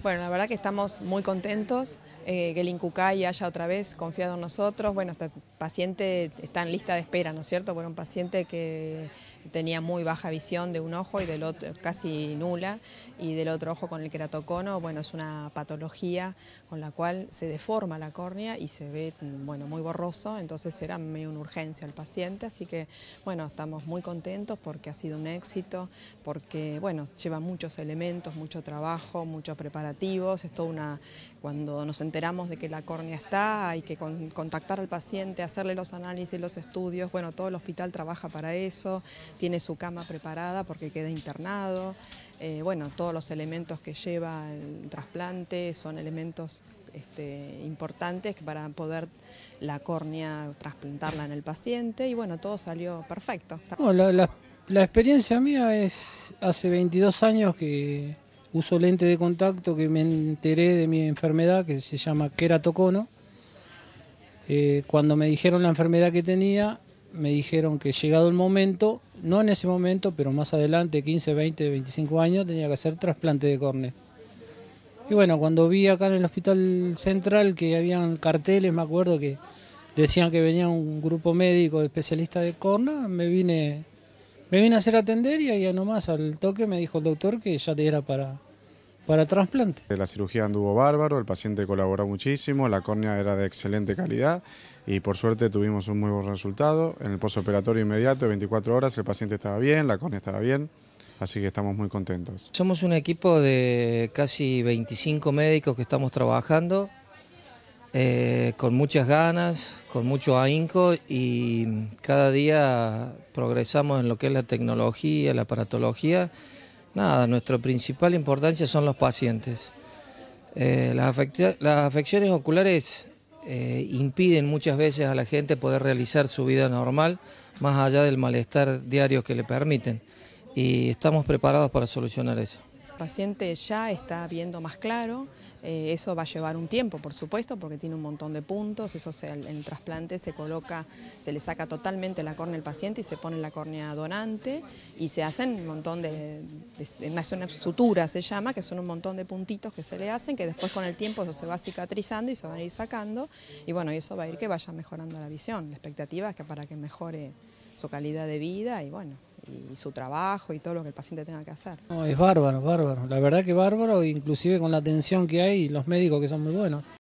Bueno, la verdad que estamos muy contentos que el INCUCAI haya otra vez confiado en nosotros. Bueno, este paciente está en lista de espera, ¿no es cierto? Bueno, un paciente que tenía muy baja visión de un ojo y del otro casi nula, y del otro ojo con el queratocono. Bueno, es una patología con la cual se deforma la córnea y se ve, bueno, muy borroso, entonces era medio una urgencia al paciente, así que bueno, estamos muy contentos porque ha sido un éxito, porque bueno, lleva muchos elementos, mucho trabajo, muchos preparativos. Es toda una, cuando nos enteramos de que la córnea está, hay que contactar al paciente, hacerle los análisis, los estudios. Bueno, todo el hospital trabaja para eso, tiene su cama preparada porque queda internado. Bueno, todos los elementos que lleva el trasplante son elementos importantes para poder la córnea trasplantarla en el paciente, y bueno, todo salió perfecto. Bueno, la experiencia mía es hace 22 años que uso lente de contacto, que me enteré de mi enfermedad que se llama queratocono. Cuando me dijeron la enfermedad que tenía, me dijeron que llegado el momento, no en ese momento, pero más adelante, 15, 20, 25 años, tenía que hacer trasplante de córnea. Y bueno, cuando vi acá en el Hospital Central que habían carteles, me acuerdo que decían que venía un grupo médico de especialistas de córnea, me vine a hacer atender y ahí nomás al toque me dijo el doctor que ya te era para trasplante. La cirugía anduvo bárbaro, el paciente colaboró muchísimo, la córnea era de excelente calidad y por suerte tuvimos un muy buen resultado. En el postoperatorio inmediato, de 24 horas, el paciente estaba bien, la córnea estaba bien, así que estamos muy contentos. Somos un equipo de casi 25 médicos que estamos trabajando con muchas ganas, con mucho ahínco, y cada día progresamos en lo que es la tecnología, la aparatología. Nada, nuestra principal importancia son los pacientes. Las afecciones oculares impiden muchas veces a la gente poder realizar su vida normal, más allá del malestar diario que le permiten, y estamos preparados para solucionar eso. El paciente ya está viendo más claro, eso va a llevar un tiempo, por supuesto, porque tiene un montón de puntos. Eso en el trasplante se coloca, se le saca totalmente la córnea al paciente y se pone la córnea donante, y se hacen un montón una sutura se llama, que son un montón de puntitos que se le hacen, que después con el tiempo eso se va cicatrizando y se van a ir sacando, y bueno, eso va a ir que vaya mejorando la visión. La expectativa es que para que mejore su calidad de vida y bueno, y su trabajo y todo lo que el paciente tenga que hacer. No, es bárbaro, bárbaro. La verdad que bárbaro, inclusive con la atención que hay y los médicos que son muy buenos.